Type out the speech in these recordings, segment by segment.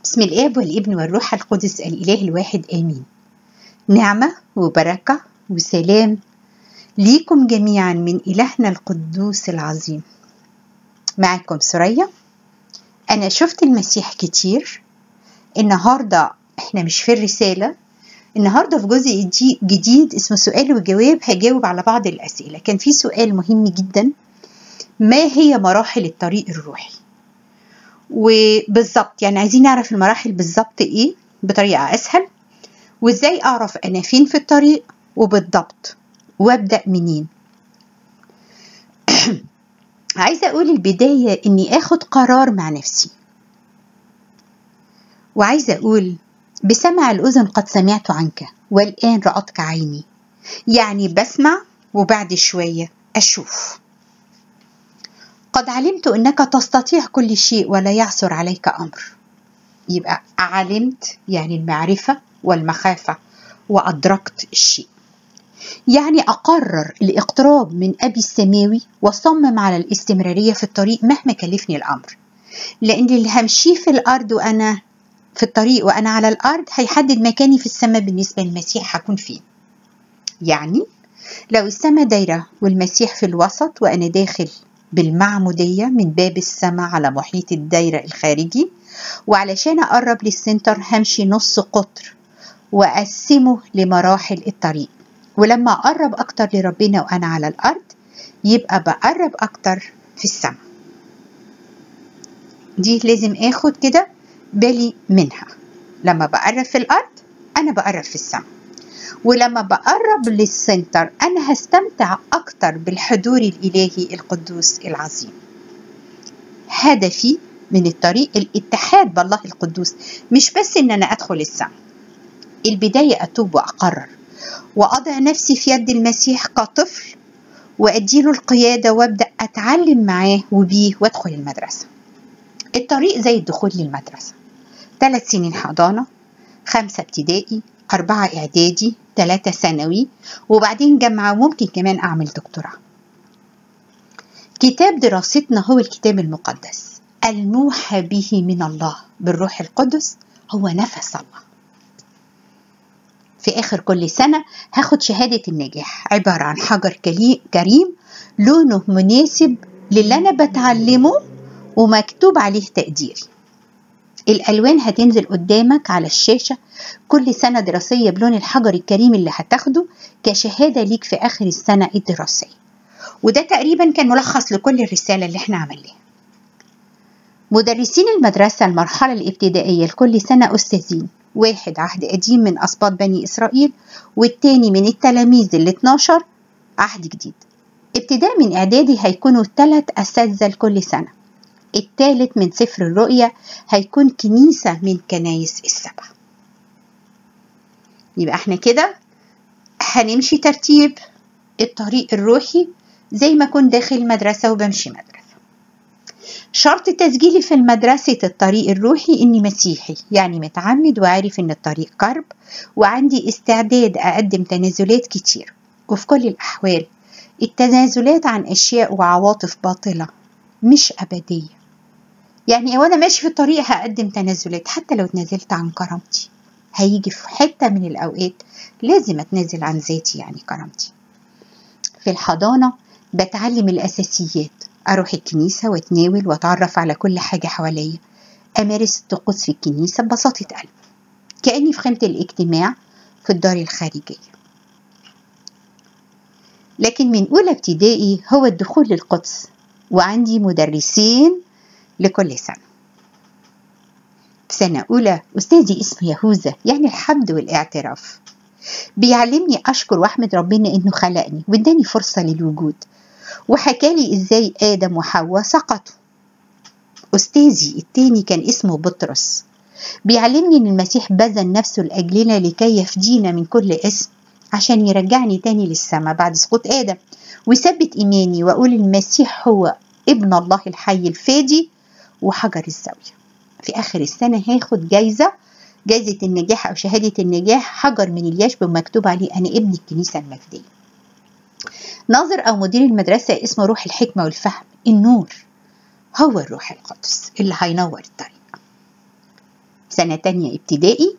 بسم الآب والابن والروح القدس الإله الواحد آمين. نعمة وبركة وسلام ليكم جميعا من إلهنا القدوس العظيم. معكم سوريا. أنا شفت المسيح كتير. النهاردة إحنا مش في الرسالة، النهاردة في جزء جديد اسمه سؤال وجواب. هجاوب على بعض الأسئلة. كان في سؤال مهم جدا: ما هي مراحل الطريق الروحي؟ وبالظبط يعني عايزين نعرف المراحل بالظبط ايه بطريقة اسهل، وازاي اعرف انا فين في الطريق وبالضبط وابدأ منين. عايزة اقول البداية اني اخد قرار مع نفسي، وعايزة اقول بسمع الاذن قد سمعت عنك والان رأتك عيني. يعني بسمع وبعد شوية اشوف. قد علمت أنك تستطيع كل شيء ولا يعثر عليك أمر. يبقى علمت يعني المعرفة والمخافة، وأدركت الشيء يعني أقرر الاقتراب من أبي السماوي وصمم على الاستمرارية في الطريق مهما كلفني الأمر، لأن اللي همشيه في الأرض وأنا في الطريق وأنا على الأرض هيحدد مكاني في السماء بالنسبة للمسيح هكون فين. يعني لو السماء دايرة والمسيح في الوسط وأنا داخل بالمعمودية من باب السماء على محيط الدايرة الخارجي، وعلشان أقرب للسنتر همشي نص قطر وأقسمه لمراحل الطريق، ولما أقرب أكتر لربنا وأنا على الأرض يبقى بقرب أكتر في السماء. دي لازم أخد كده بالي منها. لما بقرب في الأرض أنا بقرب في السماء، ولما بقرب للسنتر أنا هستمتع أكتر بالحضور الإلهي القدوس العظيم. هدفي من الطريق الاتحاد بالله القدوس، مش بس إن أنا أدخل السماء. البداية أتوب وأقرر وأضع نفسي في يد المسيح كطفل وأديله القيادة وأبدأ أتعلم معاه وبيه وأدخل المدرسة. الطريق زي الدخول للمدرسة: 3 سنين حضانة، 5 ابتدائي، 4 إعدادي، 3 ثانوي، وبعدين جامعة، وممكن كمان أعمل دكتوراه. كتاب دراستنا هو الكتاب المقدس الموحى به من الله بالروح القدس، هو نفس الله. في آخر كل سنة هاخد شهادة النجاح، عبارة عن حجر كريم لونه مناسب للي أنا بتعلمه ومكتوب عليه تقديري. الألوان هتنزل قدامك على الشاشة كل سنة دراسية بلون الحجر الكريم اللي هتاخده كشهادة ليك في آخر السنة الدراسية. وده تقريبا كان ملخص لكل الرسالة اللي احنا عملناها. مدرسين المدرسة المرحلة الابتدائية لكل سنة أستاذين: 1 عهد قديم من أسباط بني إسرائيل، والتاني من التلاميذ ال12 عهد جديد. ابتداء من إعدادي هيكونوا 3 أساتذة لكل سنة. الثالث من سفر الرؤيا هيكون كنيسة من كنايس السبع. يبقى احنا كده هنمشي ترتيب الطريق الروحي زي ما كنت داخل مدرسة وبمشي مدرسة. شرط تسجيلي في المدرسة الطريق الروحي اني مسيحي، يعني متعمد وعارف ان الطريق كرب، وعندي استعداد اقدم تنازلات كتير. وفي كل الاحوال التنازلات عن اشياء وعواطف باطلة مش ابدية. يعني وانا ماشي في الطريق هقدم تنازلات، حتى لو اتنازلت عن كرامتي هيجي في حتة من الاوقات لازم اتنازل عن ذاتي، يعني كرامتي. في الحضانة بتعلم الاساسيات، اروح الكنيسة واتناول واتعرف على كل حاجة حواليا، امارس الطقوس في الكنيسة ببساطة قلب كأني في خيمة الاجتماع في الدار الخارجية. لكن من اولى ابتدائي هو الدخول للقدس، وعندي مدرسين لكل سنة. في سنة أولى أستاذي اسمه يهوذا، يعني الحمد والاعتراف، بيعلمني أشكر وأحمد ربنا إنه خلقني وإداني فرصة للوجود، وحكالي إزاي آدم وحواء سقطوا. أستاذي التاني كان اسمه بطرس، بيعلمني إن المسيح بذل نفسه لأجلنا لكي يفدينا من كل اسم عشان يرجعني تاني للسماء بعد سقوط آدم، ويثبت إيماني وأقول المسيح هو ابن الله الحي الفادي وحجر الزاوية. في آخر السنة هاخد جايزة النجاح أو شهادة النجاح، حجر من اليشب مكتوب عليه أنا ابن الكنيسة المجدية. ناظر أو مدير المدرسة اسمه روح الحكمة والفهم. النور هو الروح القدس اللي هينور الطريق. سنة تانية ابتدائي.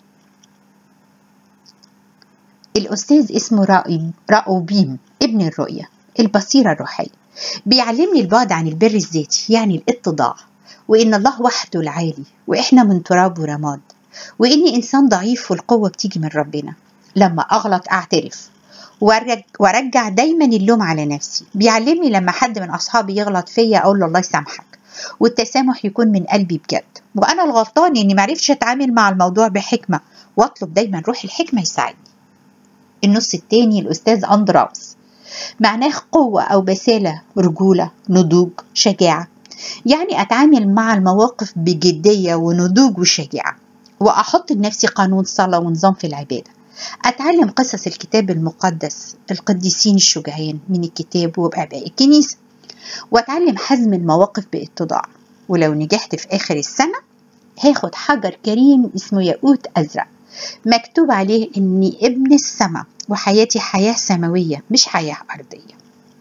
الأستاذ اسمه رأوبيم ابن الرؤية، البصيرة الروحية. بيعلمني البعد عن البر الذاتي، يعني الاتضاع، وإن الله وحده العالي وإحنا من تراب ورماد، وإني إنسان ضعيف والقوة بتيجي من ربنا. لما أغلط أعترف وارجع دايما اللوم على نفسي. بيعلمني لما حد من أصحابي يغلط فيا أقول له الله يسامحك، والتسامح يكون من قلبي بجد، وأنا الغلطان إني معرفش أتعامل مع الموضوع بحكمة، وأطلب دايما روح الحكمة يساعدني. النص التاني الأستاذ أندراوس، معناه قوة أو بسالة، رجولة، نضوج، شجاعة، يعني أتعامل مع المواقف بجدية ونضوج وشجاعة، وأحط لنفسي قانون صلاة ونظام في العبادة. أتعلم قصص الكتاب المقدس، القديسين الشجعان من الكتاب وبآباء الكنيسة، وأتعلم حزم المواقف باتضاع. ولو نجحت في آخر السنة هاخد حجر كريم اسمه ياقوت أزرق، مكتوب عليه إني ابن السماء وحياتي حياة سماوية مش حياة أرضية.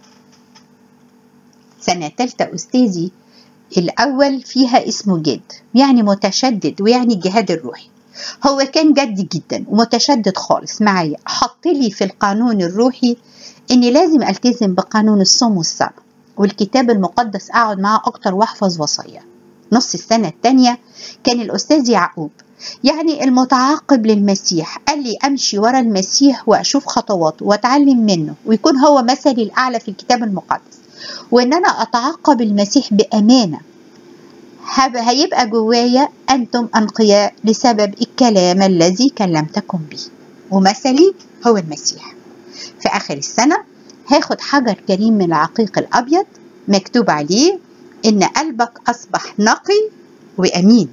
سنة تالتة أستاذي الأول فيها اسمه جد، يعني متشدد، ويعني الجهاد الروحي. هو كان جد جدا ومتشدد خالص معايا، حط لي في القانون الروحي إني لازم ألتزم بقانون الصوم والصلاة والكتاب المقدس، أقعد معاه أكتر وأحفظ وصايا. نص السنة التانية كان الأستاذ يعقوب، يعني المتعاقب للمسيح، قال لي أمشي ورا المسيح وأشوف خطواته وأتعلم منه، ويكون هو مثلي الأعلى في الكتاب المقدس، وإن أنا أتعاقب المسيح بأمانة. هيبقى جوايا أنتم أنقياء لسبب الكلام الذي كلمتكم به، ومثلي هو المسيح. في آخر السنة هاخد حجر كريم من العقيق الأبيض، مكتوب عليه إن قلبك أصبح نقي وأمين.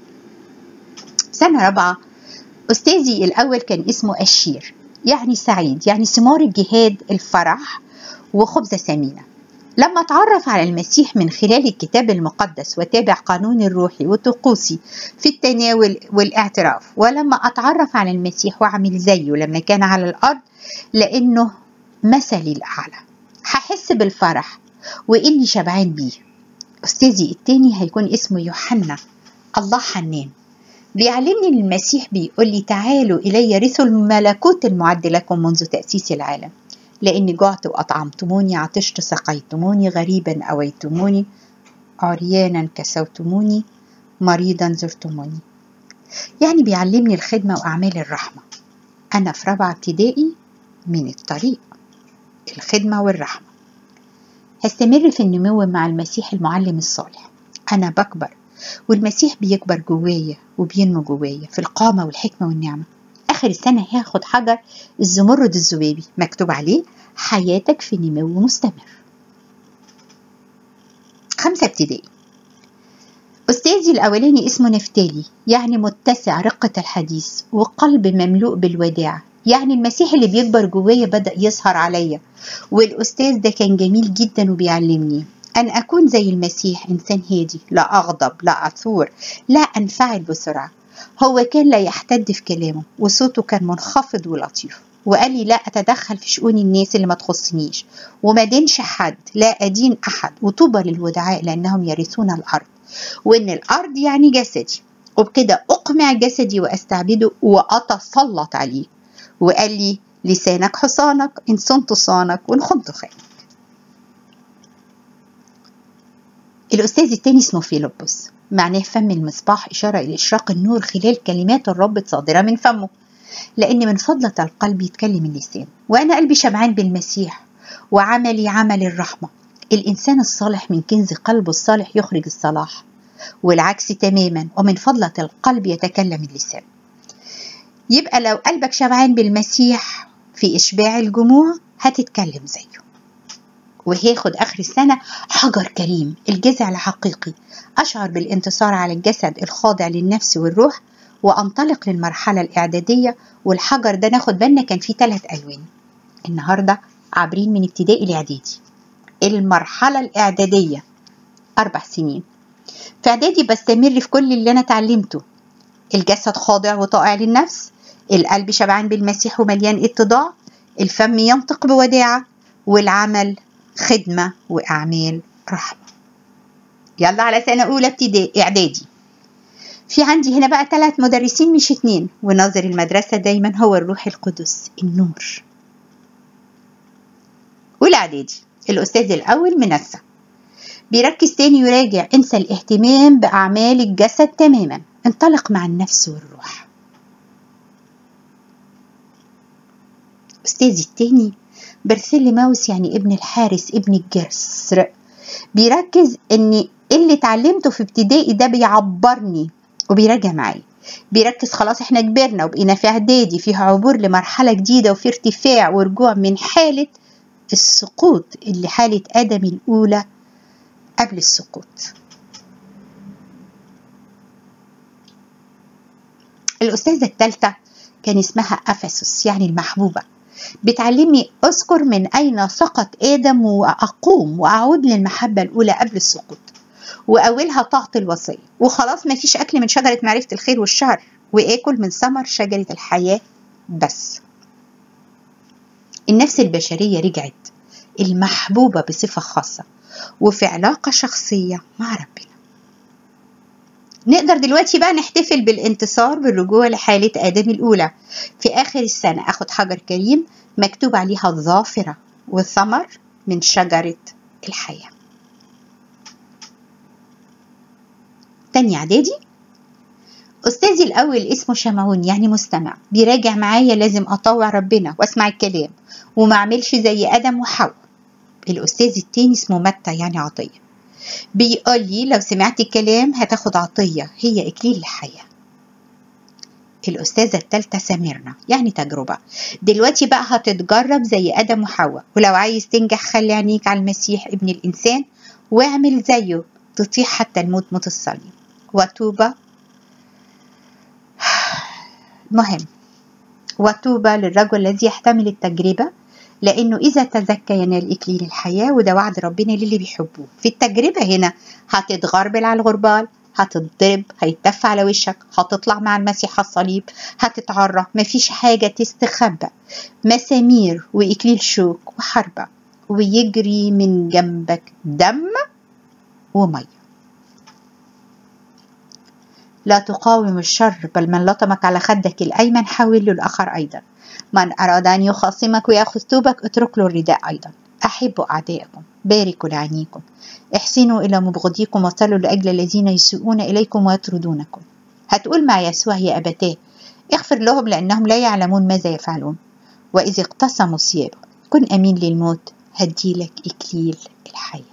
سنة رابعة أستاذي الأول كان اسمه أشير، يعني سعيد، يعني ثمار الجهاد، الفرح وخبزة ثمينة. لما أتعرف على المسيح من خلال الكتاب المقدس وتابع قانون الروحي وطقوسي في التناول والاعتراف، ولما أتعرف على المسيح وأعمل زيه لما كان على الأرض لأنه مثلي الأعلى، هحس بالفرح وإني شبعان بيه. أستاذي التاني هيكون اسمه يوحنا، الله حنان. بيعلمني المسيح بيقول لي تعالوا إلي رثوا الملكوت المعد لكم منذ تأسيس العالم، لأني جعت وأطعمتموني، عطشت سقيتموني، غريبا أويتموني، عريانا كسوتموني، مريضا زرتموني. يعني بيعلمني الخدمة وأعمال الرحمة. أنا في رابعة ابتدائي من الطريق الخدمة والرحمة. هستمر في النمو مع المسيح المعلم الصالح. أنا بكبر والمسيح بيكبر جوايا وبينمو جوايا في القامة والحكمة والنعمة. آخر السنة هاخد حجر الزمرد الذبابي، مكتوب عليه حياتك في نمو مستمر. 5 ابتدائي أستاذي الأولاني اسمه نفتالي، يعني متسع رقة الحديث وقلب مملوء بالوداع، يعني المسيح اللي بيكبر جوايا بدأ يظهر عليا. والأستاذ ده كان جميل جدا وبيعلمني أن أكون زي المسيح، إنسان هادي، لا أغضب، لا أثور، لا أنفعل بسرعة. هو كان لا يحتد في كلامه وصوته كان منخفض ولطيف، وقال لي لا أتدخل في شؤون الناس اللي ما تخصنيش، وما دينش حد، لا أدين أحد، وطوبى للودعاء لأنهم يرثون الأرض، وإن الأرض يعني جسدي، وبكده أقمع جسدي وأستعبده وأتسلط عليه. وقال لي لسانك حصانك، إن صنت صانك وإن خنت خانك. الأستاذ التاني اسمه فيلبس، معناه فم المصباح، إشارة إلى إشراق النور خلال كلمات الرب الصادرة من فمه، لأن من فضلة القلب يتكلم اللسان. وأنا قلبي شبعان بالمسيح وعملي عمل الرحمة. الإنسان الصالح من كنز قلبه الصالح يخرج الصلاح، والعكس تماما، ومن فضلة القلب يتكلم اللسان. يبقى لو قلبك شبعان بالمسيح في إشباع الجموع هتتكلم زيه. وهاخد آخر السنة حجر كريم، الجذع الحقيقي، أشعر بالانتصار على الجسد الخاضع للنفس والروح، وأنطلق للمرحلة الإعدادية. والحجر ده ناخد بالنا كان فيه 3 ألوان. النهاردة عابرين من ابتدائي لإعدادي. المرحلة الإعدادية 4 سنين. في إعدادي بستمر في كل اللي أنا اتعلمته. الجسد خاضع وطائع للنفس، القلب شبعان بالمسيح ومليان اتضاع، الفم ينطق بوداعة، والعمل خدمة وأعمال رحمة. يلا على سنة أولى ابتدائي إعدادي. في عندي هنا بقى 3 مدرسين مش 2، وناظر المدرسة دايما هو الروح القدس النور. والإعدادي الأستاذ الأول منسى، بيركز تاني يراجع، انسى الاهتمام بأعمال الجسد تماما، انطلق مع النفس والروح. أستاذي التاني برثلماوس يعني ابن الحارس ابن الجسر، بيركز ان اللي اتعلمته في ابتدائي ده بيعبرني وبيراجع معايا. بيركز خلاص احنا كبرنا وبقينا في اعدادي، فيها عبور لمرحلة جديدة وفي ارتفاع ورجوع من حالة السقوط اللي حالة آدم الأولى قبل السقوط. الأستاذة الثالثة كان اسمها أفسس يعني المحبوبة، بتعلمني أذكر من أين سقط آدم وأقوم وأعود للمحبة الأولى قبل السقوط، وأولها طاعة الوصية، وخلاص ما فيش أكل من شجرة معرفة الخير والشر، وآكل من ثمر شجرة الحياة بس. النفس البشرية رجعت المحبوبة بصفة خاصة وفي علاقة شخصية مع ربنا. نقدر دلوقتي بقى نحتفل بالانتصار بالرجوع لحالة آدم الأولى. في آخر السنة أخد حجر كريم مكتوب عليها الظافرة والثمر من شجرة الحياة. تاني إعدادي أستاذي الأول اسمه شمعون يعني مستمع، بيراجع معايا لازم أطوع ربنا وأسمع الكلام وما أعملش زي آدم وحواء. الأستاذ التاني اسمه متى يعني عطية، بيقول لي لو سمعت الكلام هتاخد عطية هي إكليل الحياة. الأستاذة الثالثة سميرنا يعني تجربة، دلوقتي بقى هتتجرب زي آدم وحواء، ولو عايز تنجح خلي عينيك على المسيح ابن الإنسان واعمل زيه تطيح حتى الموت موت الصليب. وتوبة مهم، وتوبة للرجل الذي يحتمل التجربة لأنه إذا تزكى ينال إكليل الحياة، وده وعد ربنا للي بيحبوه. في التجربة هنا هتتغربل على الغربال، هتتضرب، هيتف على وشك، هتطلع مع المسيح على الصليب، هتتعرى، مفيش حاجة تستخبى، مسامير وإكليل شوك وحربة، ويجري من جنبك دم ومية. لا تقاوم الشر، بل من لطمك على خدك الأيمن حاول له الآخر أيضا. من أراد أن يخاصمك ويأخذ ثوبك اترك له الرداء أيضا. أحبوا أعدائكم، باركوا لعينيكم، احسنوا إلى مبغضيكم، وصلوا لأجل الذين يسيئون إليكم ويطردونكم. هتقول مع يسوع يا أبتاه اغفر لهم لأنهم لا يعلمون ماذا يفعلون. وإذا اقتسموا ثيابك كن أمين للموت هديلك إكليل الحياة.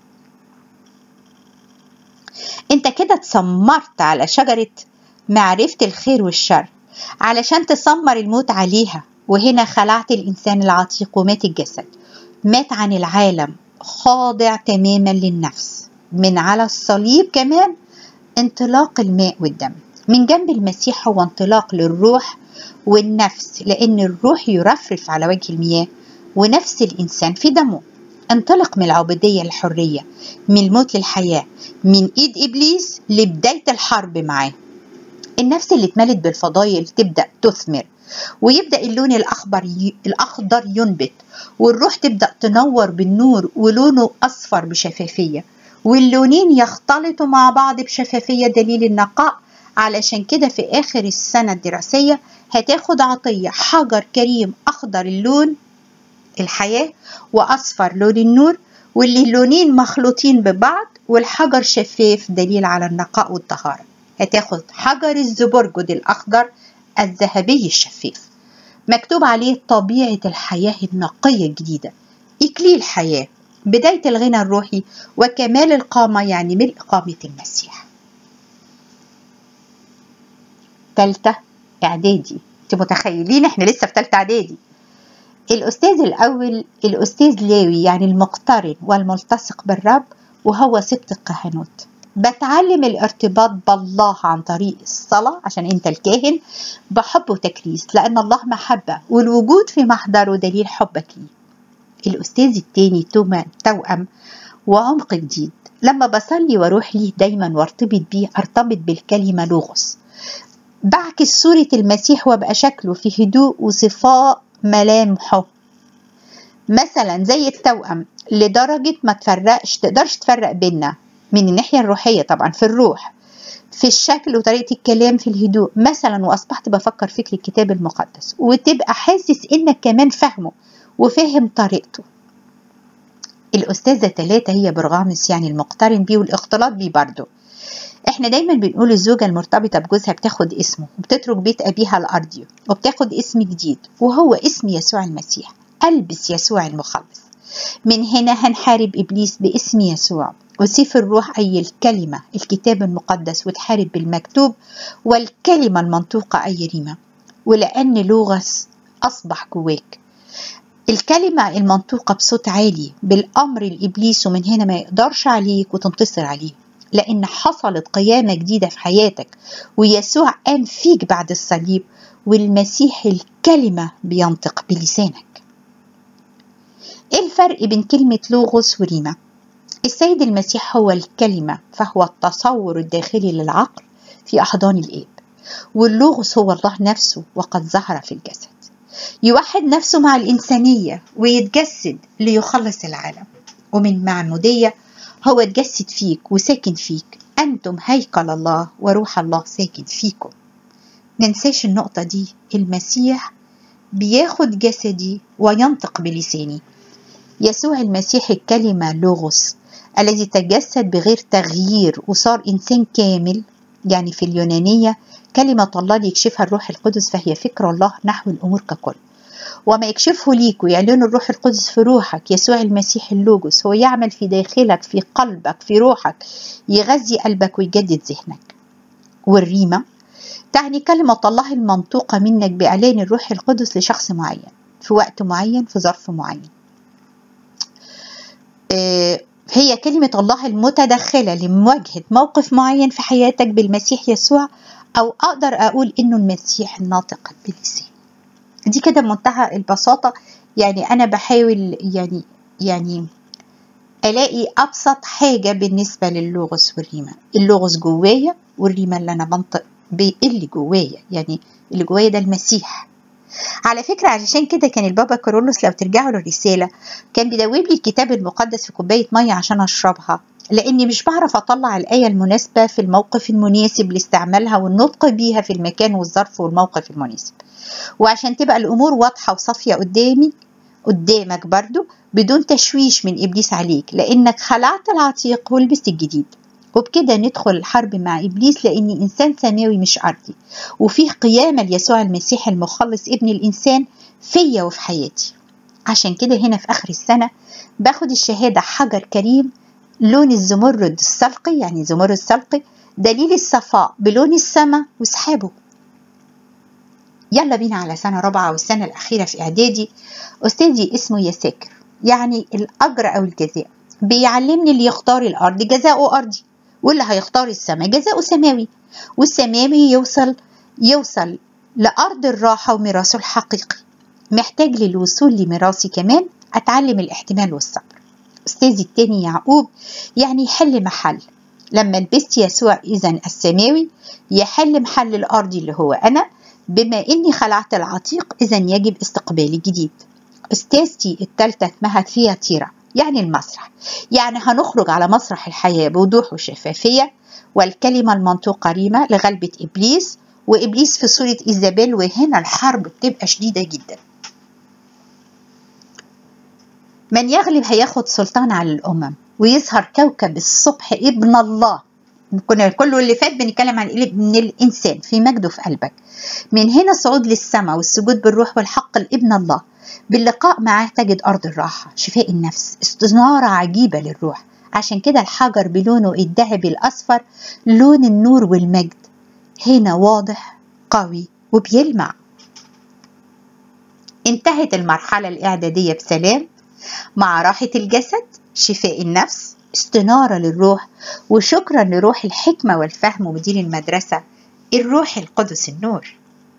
انت كده اتسمرت على شجرة معرفة الخير والشر علشان تسمر الموت عليها، وهنا خلعت الإنسان العتيق ومات الجسد، مات عن العالم خاضع تماما للنفس. من على الصليب كمان انطلاق الماء والدم من جنب المسيح هو انطلاق للروح والنفس، لأن الروح يرفرف على وجه المياه ونفس الإنسان في دمه. انطلق من العبودية للحرية، من الموت للحياة، من إيد إبليس لبداية الحرب معاه. النفس اللي اتملت بالفضائل تبدأ تثمر، ويبدأ اللون الأخضر ينبت، والروح تبدأ تنور بالنور ولونه أصفر بشفافية، واللونين يختلطوا مع بعض بشفافية دليل النقاء. علشان كده في آخر السنة الدراسية هتاخد عطية حجر كريم أخضر اللون الحياة وأصفر لون النور، واللي اللونين مخلوطين ببعض، والحجر شفاف دليل على النقاء والطهارة. هتاخد حجر الزبرجد الأخضر الذهبي الشفاف مكتوب عليه طبيعة الحياة النقية الجديدة، إكليل حياة، بداية الغنى الروحي وكمال القامة يعني ملء قامة المسيح. تالتة إعدادي، انتوا متخيلين احنا لسه في تالتة إعدادي. الأستاذ الأول الأستاذ لاوي يعني المقترن والملتصق بالرب، وهو سبط الكهنوت. بتعلم الارتباط بالله عن طريق الصلاة عشان انت الكاهن، بحب وتكريس لأن الله محبة، والوجود في محضره دليل حبك ليه. الأستاذ التاني توأم وعمق جديد، لما بصلي واروح ليه دايما وارتبط بيه ارتبط بالكلمة لوغوس، بعكس صورة المسيح وابقى شكله في هدوء وصفاء ملامحه، مثلا زي التوأم لدرجة ما تقدرش تفرق بيننا من الناحية الروحية. طبعا في الروح في الشكل وطريقة الكلام في الهدوء مثلا، وأصبحت بفكر فكر الكتاب المقدس، وتبقى حاسس إنك كمان فهمه وفهم طريقته. الأستاذة 3 هي برغامس، يعني المقترن بيه والاختلاط بيه برضه. احنا دايما بنقول الزوجة المرتبطة بجوزها بتاخد اسمه وبتترك بيت أبيها الأرضي وبتاخد اسم جديد وهو اسم يسوع المسيح. ألبس يسوع المخلص. من هنا هنحارب إبليس باسم يسوع، وسيف الروح أي الكلمة الكتاب المقدس، وتحارب بالمكتوب والكلمة المنطوقة أي ريمة، ولأن لوغس أصبح جواك. الكلمة المنطوقة بصوت عالي بالأمر لإبليس، ومن هنا ما يقدرش عليك وتنتصر عليه، لأن حصلت قيامة جديدة في حياتك، ويسوع قام فيك بعد الصليب، والمسيح الكلمة بينطق بلسانك. إيه الفرق بين كلمة لوغوس وريما؟ السيد المسيح هو الكلمة، فهو التصور الداخلي للعقل في أحضان الآب، واللوغوس هو الله نفسه وقد ظهر في الجسد، يوحد نفسه مع الإنسانية ويتجسد ليخلص العالم. ومن معمودية هو اتجسد فيك وساكن فيك، أنتم هيكل الله وروح الله ساكن فيكم. ننساش النقطة دي، المسيح بياخد جسدي وينطق بلساني. يسوع المسيح الكلمة لوغوس الذي تجسد بغير تغيير وصار إنسان كامل، يعني في اليونانية كلمة الله اللي يكشفها الروح القدس، فهي فكر الله نحو الأمور ككل، وما يكشفه ليك ويعلن الروح القدس في روحك. يسوع المسيح اللوجوس هو يعمل في داخلك، في قلبك، في روحك، يغذي قلبك ويجدد ذهنك. والريمة تعني كلمة الله المنطوقة منك بإعلان الروح القدس لشخص معين في وقت معين في ظرف معين. هي كلمة الله المتدخلة لمواجهة موقف معين في حياتك بالمسيح يسوع، أو أقدر أقول إنه المسيح الناطق باللسان. دي كده بمنتهى البساطة، يعني أنا بحاول يعني ألاقي أبسط حاجة بالنسبة لللوغوس والريمة. اللوغوس جوايا، والريمة اللي أنا بنطق باللي جوايا، يعني اللي جوايا ده المسيح. على فكرة علشان كده كان البابا كارولوس لو ترجعوا للرسالة كان بيدوب لي الكتاب المقدس في كوباية مية عشان أشربها، لأني مش بعرف أطلع الآية المناسبة في الموقف المناسب لاستعمالها والنطق بيها في المكان والظرف والموقف المناسب. وعشان تبقى الأمور واضحة وصافية قدامك برضو بدون تشويش من إبليس عليك، لأنك خلعت العتيق ولبست الجديد. وبكده ندخل الحرب مع إبليس، لأني إنسان سماوي مش أرضي، وفيه قيامة ليسوع المسيح المخلص ابن الإنسان فيا وفي حياتي. عشان كده هنا في آخر السنة باخد الشهادة حجر كريم لون الزمرد السلقي، يعني زمرد السلقي دليل الصفاء بلون السماء وسحابه. يلا بينا على سنة رابعة والسنة الأخيرة في إعدادي. أستاذي اسمه يساكر، يعني الأجر أو الجزاء، بيعلمني اللي يختار الأرض جزاؤه أرضي، واللي هيختار السماء جزاؤه سماوي، والسماوي يوصل لأرض الراحة وميراثه الحقيقي. محتاج للوصول لميراثي كمان أتعلم الاحتمال والصبر. أستاذي التاني يعقوب، يعني يحل محل. لما لبست يسوع إذن السماوي يحل محل الأرضي اللي هو أنا، بما إني خلعت العتيق إذن يجب استقبال الجديد. أستاذتي التالتة اسمها ثياتيرا، يعني المسرح، يعني هنخرج على مسرح الحياة بوضوح وشفافية، والكلمة المنطوقة ريمة لغلبة إبليس، وإبليس في صورة إيزابيل، وهنا الحرب بتبقى شديدة جدا. من يغلب هياخد سلطان على الأمم، ويظهر كوكب الصبح ابن الله. كنا كله اللي فات بنتكلم عن ابن الإنسان في مجده في قلبك. من هنا صعود للسماء والسجود بالروح والحق لابن الله، باللقاء معاه تجد أرض الراحة، شفاء النفس، استنارة عجيبة للروح. عشان كده الحجر بلونه الذهبي الأصفر لون النور والمجد، هنا واضح قوي وبيلمع. انتهت المرحلة الإعدادية بسلام، مع راحة الجسد، شفاء النفس، استنارة للروح، وشكرا لروح الحكمة والفهم ومدير المدرسة الروح القدس النور.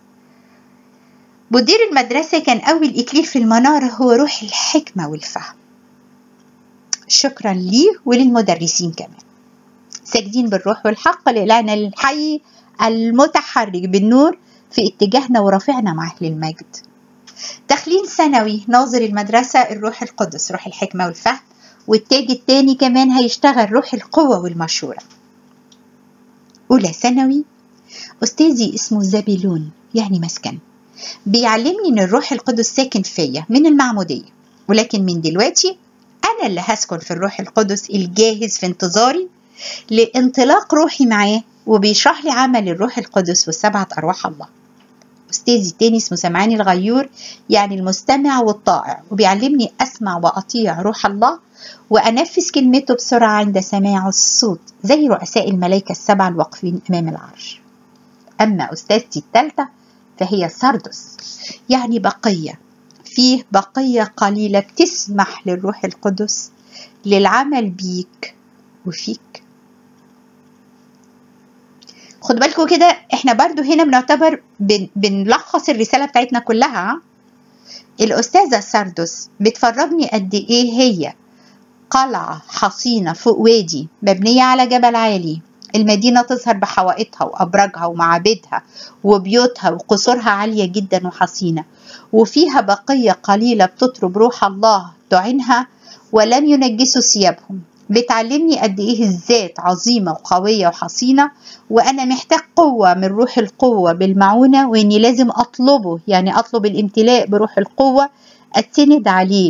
مدير المدرسة كان أول إكليل في المنارة هو روح الحكمة والفهم. شكرا ليه وللمدرسين كمان، ساجدين بالروح والحق لإلهنا الحي المتحرك بالنور في اتجاهنا ورافعنا معه للمجد. داخلين ثانوي، ناظر المدرسة الروح القدس روح الحكمة والفهم، والتاج التاني كمان هيشتغل روح القوة والمشورة. أولى ثانوي، أستاذي اسمه زبيلون يعني مسكن، بيعلمني إن الروح القدس ساكن فيا من المعمودية، ولكن من دلوقتي أنا اللي هسكن في الروح القدس الجاهز في انتظاري لانطلاق روحي معاه، وبيشرح لي عمل الروح القدس والسبعة أرواح الله. أستاذي التاني اسمه سمعاني الغيور يعني المستمع والطائع، وبيعلمني أسمع وأطيع روح الله وأنفذ كلمته بسرعة عند سماع الصوت زي رؤساء الملائكة السبعة الواقفين أمام العرش. أما أستاذتي الثالثة فهي سردس يعني بقية، فيه بقية قليلة بتسمح للروح القدس للعمل بيك وفيك. خد بالكم كده، احنا برضو هنا بنعتبر بنلخص الرسالة بتاعتنا كلها. الأستاذة سردس بتفرجني قد ايه هي قلعة حصينة فوق وادي مبنية على جبل عالي، المدينة تظهر بحوائطها وأبراجها ومعابدها وبيوتها وقصورها عالية جدا وحصينة، وفيها بقية قليلة بتطرب روح الله تعينها ولم ينجسوا ثيابهم. بتعلمني قد ايه الذات عظيمة وقوية وحصينة، وأنا محتاج قوة من روح القوة بالمعونة، وإني لازم أطلبه، يعني أطلب الامتلاء بروح القوة، أتسند عليه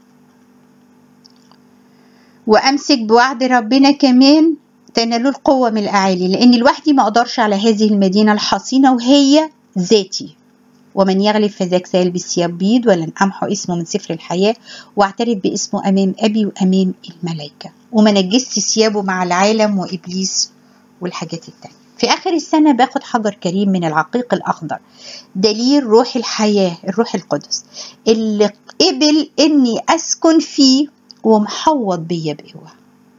وأمسك بوعد ربنا كمان تنالوا القوة من الأعالي، لأن لوحدي ما أقدرش على هذه المدينة الحصينة وهي ذاتي. ومن يغلب فذاك سيلبس ثياب بيض، ولن أمحو اسمه من سفر الحياة، واعترف باسمه أمام أبي وأمام الملائكة، وما نجسش ثيابه مع العالم وإبليس والحاجات التانية. في آخر السنة باخد حجر كريم من العقيق الأخضر، دليل روح الحياة الروح القدس اللي قبل إني أسكن فيه ومحوط بيا بقوة.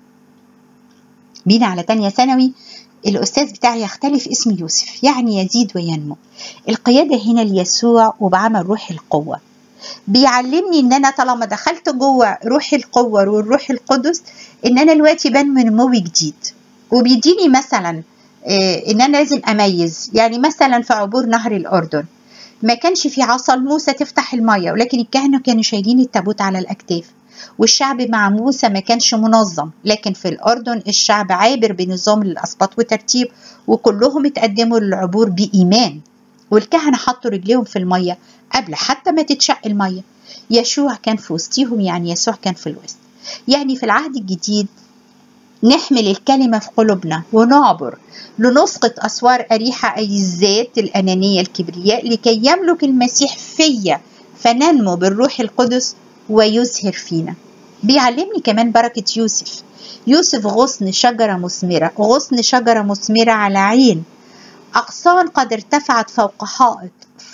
بينا على تانية ثانوي، الأستاذ بتاعي يختلف، اسمه يوسف يعني يزيد وينمو. القيادة هنا ليسوع وبعمل روح القوة، بيعلمني إن أنا طالما دخلت جوه روح القوة والروح القدس إن أنا دلوقتي بنمو نمو جديد. وبيديني مثلا إن أنا لازم أميز، يعني مثلا في عبور نهر الأردن ما كانش في عصا موسى تفتح المية، ولكن الكهنة كانوا شايلين التابوت على الأكتاف، والشعب مع موسى ما كانش منظم، لكن في الأردن الشعب عابر بنظام الأسباط وترتيب، وكلهم اتقدموا للعبور بإيمان، والكهنة حطوا رجليهم في المية قبل حتى ما تتشق المية. يشوع كان في وسطهم، يعني يسوع كان في الوسط. يعني في العهد الجديد نحمل الكلمة في قلوبنا ونعبر لنسقط أسوار أريحة، أي الذات الأنانية الكبرياء، لكي يملك المسيح فيا فننمو بالروح القدس ويزهر فينا. بيعلمني كمان بركة يوسف. يوسف غصن شجرة مثمرة، غصن شجرة مثمرة على عين، أغصان قد ارتفعت فوق حائط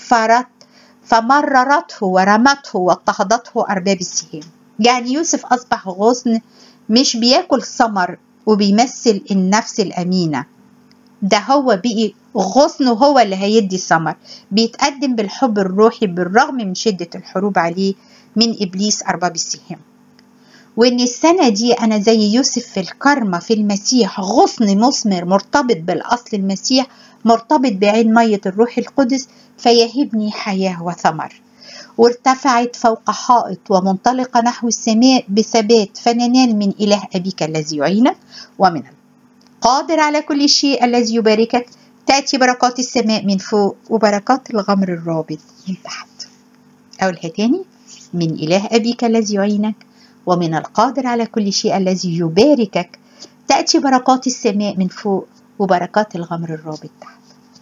فمررته ورمته واضطهدته أرباب السهام. يعني يوسف أصبح غصن مش بياكل ثمر وبيمثل النفس الأمينة، ده هو بقي غصن وهو اللي هيدي ثمر، بيتقدم بالحب الروحي بالرغم من شدة الحروب عليه من إبليس أرباب السهام. وإن السنة دي أنا زي يوسف في الكرمة في المسيح، غصن مثمر مرتبط بالأصل المسيح، مرتبط بعين مية الروح القدس فيهبني حياة وثمر. وارتفعت فوق حائط ومنطلقة نحو السماء بثبات، فننال من إله أبيك الذي يعينك ومن القادر على كل شيء الذي يباركك. تأتي بركات السماء من فوق وبركات الغمر الرابط من تحت. أقولها تاني، من إله أبيك الذي يعينك ومن القادر على كل شيء الذي يباركك تأتي بركات السماء من فوق وبركات الغمر الرابط تحت.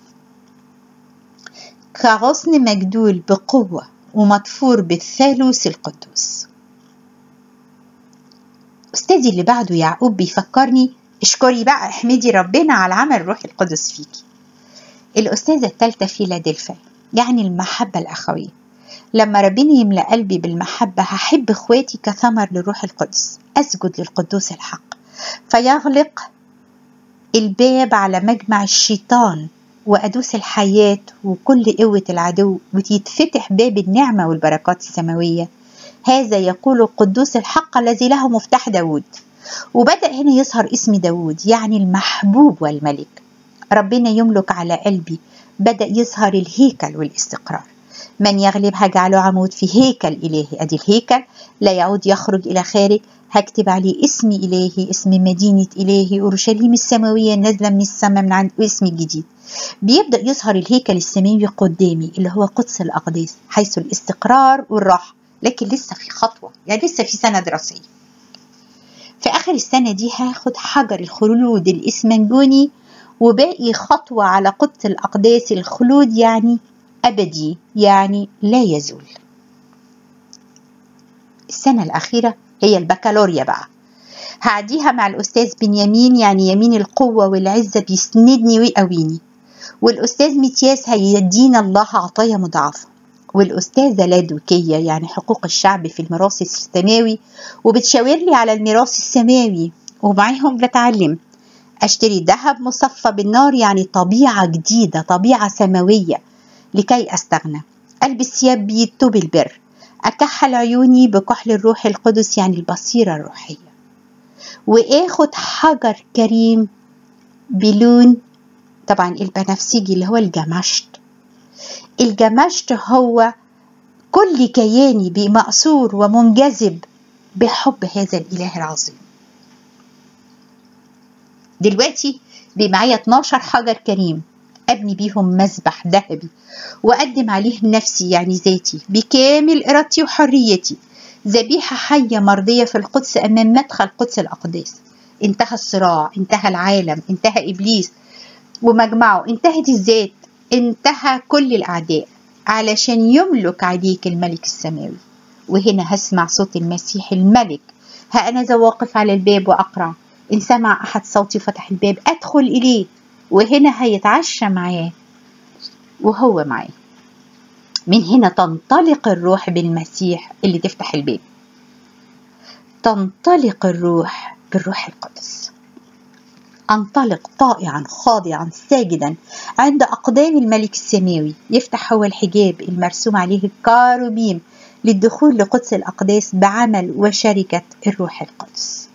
كغصن مجدول بقوة ومطفور بالثالوث القدوس. أستاذي اللي بعده يعقوب بيفكرني، اشكري بقى احمدي ربنا على عمل الروح القدس فيكي. الأستاذة الثالثة فيلادلفيا يعني المحبة الأخوية. لما ربنا يملأ قلبي بالمحبة هحب اخواتي كثمر للروح القدس، أسجد للقدوس الحق فيغلق الباب على مجمع الشيطان، وأدوس الحياة وكل قوة العدو، ويتفتح باب النعمة والبركات السماوية. هذا يقول القدوس الحق الذي له مفتاح داود. وبدأ هنا يظهر اسم داود يعني المحبوب والملك. ربنا يملك على قلبي، بدأ يظهر الهيكل والاستقرار. من يغلب هجعله عمود في هيكل إلهي. أدي الهيكل لا يعود يخرج إلى خارج، هكتب عليه اسم إلهي، اسم مدينة إلهي أورشليم السماوية نازلة من السماء من عند اسم الجديد. بيبدأ يظهر الهيكل السماوي قدامي اللي هو قدس الأقداس حيث الاستقرار والراحة، لكن لسه في خطوة، يعني لسه في سنة دراسية. في آخر السنة دي هاخد حجر الخلود الإسمنجوني، وباقي خطوة على قدس الأقداس الخلود يعني أبدي، يعني لا يزول. السنة الأخيرة هي البكالوريا بقى، هعديها مع الأستاذ بنيامين، يعني يمين القوة والعزة بيسندني ويقويني، والأستاذ متياس هيدينا الله عطايا مضاعفة، والأستاذة لادوكية يعني حقوق الشعب في الميراث السماوي وبتشاور لي على الميراث السماوي، ومعاهم بتعلم أشتري ذهب مصفى بالنار يعني طبيعة جديدة، طبيعة سماوية لكي أستغنى، ألبس ثياب بيض بالبر، أكحل عيوني بكحل الروح القدس يعني البصيرة الروحية، وآخد حجر كريم بلون طبعا البنفسجي اللي هو الجمشت. الجمشت هو كل كياني بمأسور ومنجذب بحب هذا الإله العظيم. دلوقتي معايا 12 حجر كريم أبني بيهم مذبح ذهبي وأقدم عليه نفسي يعني ذاتي بكامل إرادتي وحريتي، ذبيحة حية مرضية في القدس أمام مدخل قدس الأقداس. انتهى الصراع، انتهى العالم، انتهى إبليس ومجمعه، انتهت الذات، انتهى كل الأعداء، علشان يملك عليك الملك السماوي. وهنا هسمع صوت المسيح الملك، ها أنا ذا واقف على الباب وأقرع، إن سمع أحد صوتي فتح الباب أدخل إليه. وهنا هيتعشى معاه وهو معاه. من هنا تنطلق الروح بالمسيح اللي تفتح الباب، تنطلق الروح بالروح القدس. أنطلق طائعا خاضعا ساجدا عند أقدام الملك السماوي، يفتح هو الحجاب المرسوم عليه الكاروبيم للدخول لقدس الأقداس بعمل وشركة الروح القدس.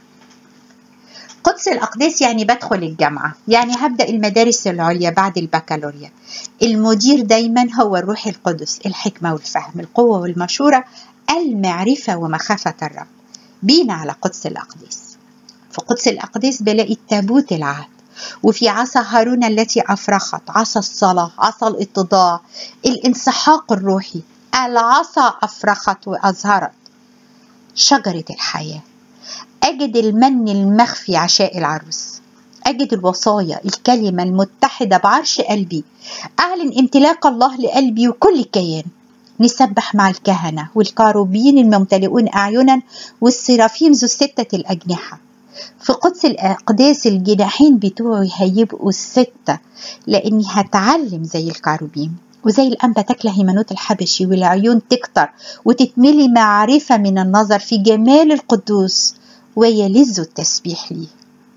قدس الأقداس يعني بدخل الجامعة، يعني هبدأ المدارس العليا بعد البكالوريا. المدير دايما هو الروح القدس، الحكمة والفهم، القوة والمشورة، المعرفة ومخافة الرب. بينا على قدس الأقداس. في قدس الأقداس بلاقي التابوت العهد، وفي عصا هارون التي أفرخت، عصا الصلاة، عصا الاتضاع، الانسحاق الروحي. العصا أفرخت وأظهرت شجرة الحياة. أجد المن المخفي عشاء العروس، أجد الوصايا، الكلمة المتحدة بعرش قلبي، أعلن امتلاك الله لقلبي وكل كيان. نسبح مع الكهنة والكاروبين الممتلئون أعينا والسرافيم ذو 6 الأجنحة. في قدس الأقداس الجناحين بتوعي هيبقوا 6، لأني هتعلم زي الكاروبين وزي الأنبا تكله هيمنوت الحبشي، والعيون تكتر وتتملي معرفة من النظر في جمال القدوس ويلذ التسبيح ليه.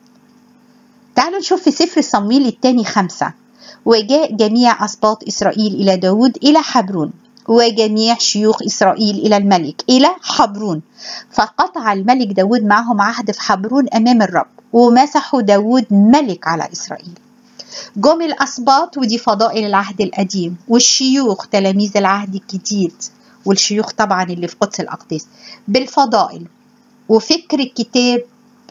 تعالوا نشوف في سفر صمويل الثاني 5: وجاء جميع أسباط إسرائيل إلى داود إلى حبرون، وجميع شيوخ إسرائيل إلى الملك إلى حبرون، فقطع الملك داود معهم عهد في حبرون أمام الرب، ومسحوا داود ملك على إسرائيل. جم الأسباط ودي فضائل العهد القديم، والشيوخ تلاميذ العهد الجديد، والشيوخ طبعا اللي في قدس الأقداس بالفضائل وفكر الكتاب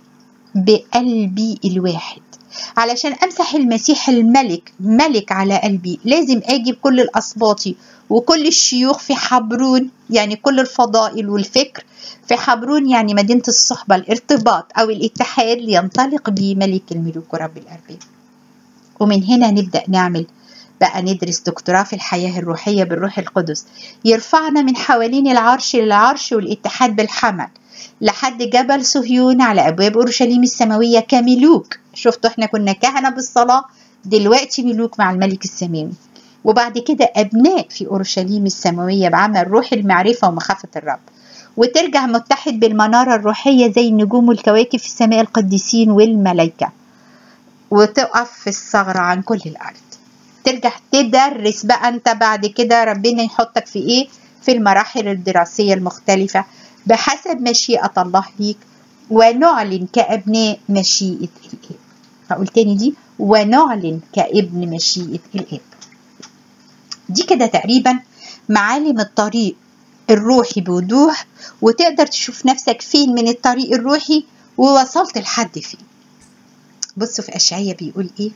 بقلبي الواحد. علشان أمسح المسيح الملك ملك على قلبي لازم أجيب كل الأسباطي وكل الشيوخ في حبرون، يعني كل الفضائل والفكر في حبرون، يعني مدينة الصحبة، الارتباط أو الاتحاد لينطلق به ملك الملوك ورب الأرباب. ومن هنا نبدأ نعمل بقى ندرس دكتوراه في الحياة الروحية بالروح القدس، يرفعنا من حوالين العرش للعرش والاتحاد بالحمل لحد جبل صهيون على أبواب أورشليم السماوية كملوك. شفتوا احنا كنا كهنة بالصلاة، دلوقتي ملوك مع الملك السماوي. وبعد كده أبناء في أورشليم السماوية بعمل روح المعرفة ومخافة الرب، وترجع متحد بالمنارة الروحية زي النجوم والكواكب في سماء القديسين والملائكة، وتقف في الثغرة عن كل الأرض. ترجع تدرس بقى أنت بعد كده ربنا يحطك في إيه في المراحل الدراسية المختلفة بحسب مشيئة الله ليك، ونعلن كأبناء مشيئة الآب. هقول تاني دي، ونعلن كابن مشيئة الآب. دي كده تقريبا معالم الطريق الروحي بوضوح، وتقدر تشوف نفسك فين من الطريق الروحي ووصلت لحد فين. بصوا في أشعياء بيقول إيه،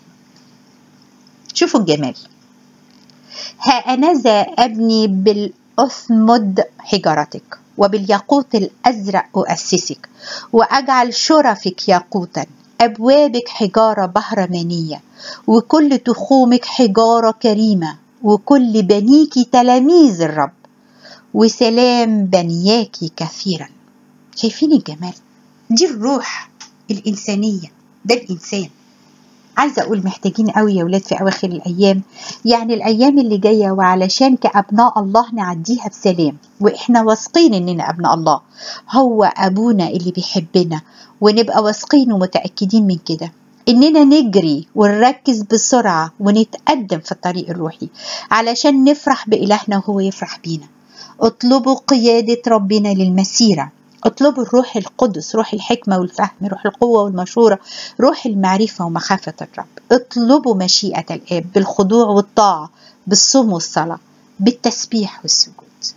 شوفوا الجمال. ها أنا ذا أبني بالأثمد حجارتك وبالياقوت الأزرق أؤسسك، وأجعل شرفك ياقوتا، أبوابك حجارة بهرمانية، وكل تخومك حجارة كريمة، وكل بنيك تلاميذ الرب، وسلام بنياك كثيرا. شايفين الجمال؟ دي الروح الإنسانية، ده الإنسان. عايزة أقول محتاجين قوي يا ولاد في أواخر الأيام، يعني الأيام اللي جاية، وعلشان كأبناء الله نعديها بسلام، وإحنا واثقين إننا أبناء الله، هو أبونا اللي بيحبنا، ونبقى واثقين ومتأكدين من كده، إننا نجري ونركز بسرعة ونتقدم في الطريق الروحي علشان نفرح بإلهنا وهو يفرح بينا. اطلبوا قيادة ربنا للمسيرة، اطلبوا الروح القدس، روح الحكمة والفهم، روح القوة والمشورة، روح المعرفة ومخافة الرب. اطلبوا مشيئة الآب بالخضوع والطاعة، بالصوم والصلاة، بالتسبيح والسجود.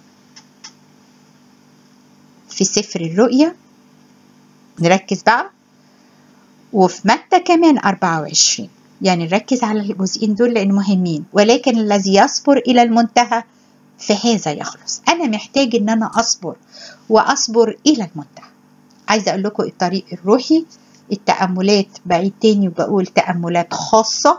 في سفر الرؤيا نركز بقى، وفي متى كمان 24، يعني نركز على الجزئين دول لأن مهمين. ولكن الذي يصبر إلى المنتهى فهذا يخلص. أنا محتاج إن أنا أصبر وأصبر إلى المنتهى. عايزة أقول لكم الطريق الروحي، التأملات، بعيد تاني وبقول تأملات خاصة.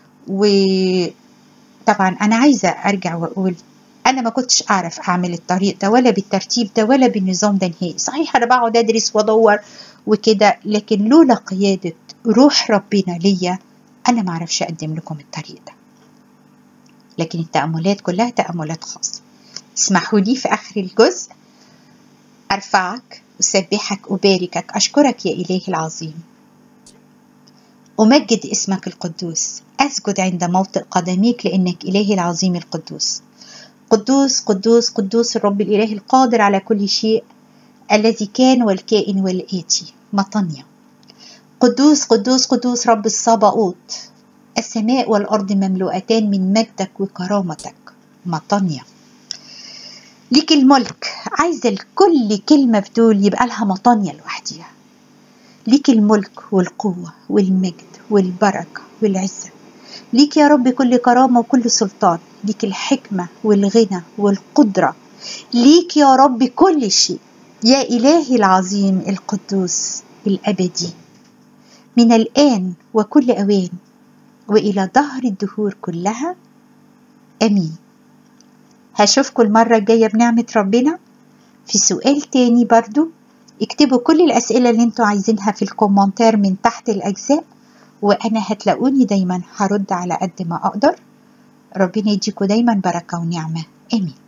وطبعا أنا عايزة أرجع وأقول أنا ما كنتش أعرف أعمل الطريق ده ولا بالترتيب ده ولا بالنظام ده نهائي. صحيح أنا بقعد أدرس وأدور وكده، لكن لولا قيادة روح ربنا ليا أنا ما أعرفش أقدم لكم الطريق ده. لكن التأملات كلها تأملات خاصة. اسمحوا لي في آخر الجزء أرفعك، أسبحك، أباركك، أشكرك يا إلهي العظيم، أمجد اسمك القدوس، أسجد عند موطئ قدميك لأنك إلهي العظيم القدوس. قدوس قدوس قدوس الرب الإله القادر على كل شيء، الذي كان والكائن والآتي، مطنيا. قدوس قدوس قدوس رب الصباؤوت، السماء والأرض مملوءتان من مجدك وكرامتك، مطنيا. ليك الملك. عايزة كل كلمة في دول يبقى لها مطانية لوحديها. ليك الملك والقوة والمجد والبركة والعزة. ليك يا رب كل كرامة وكل سلطان. ليك الحكمة والغنى والقدرة. ليك يا رب كل شيء يا إلهي العظيم القدوس الأبدي، من الآن وكل أوان وإلى دهر الدهور كلها، أمين. هشوفكم المرة الجاية بنعمة ربنا في سؤال تاني. برضو اكتبوا كل الأسئلة اللي انتوا عايزينها في الكومنتار من تحت الأجزاء، وأنا هتلاقوني دايما هرد على قد ما أقدر. ربنا يديكوا دايما بركة ونعمة، آمين.